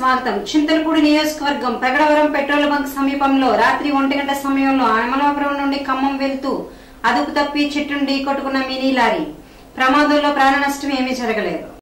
స్వాగతం. చింతలపూడి నియోజకవర్గం Pragadavaram petrol bunk సమీపంలో రాత్రి 1 గంట సమయంలో అమలాపురం నుండి ఖమ్మం వెళ్తూ అదుపు తప్పి చెట్టును ఢీకొట్టుకున్న మినీ లారీ ప్రమాదంలో ప్రాణ నష్టం ఏమీ జరగలేదు.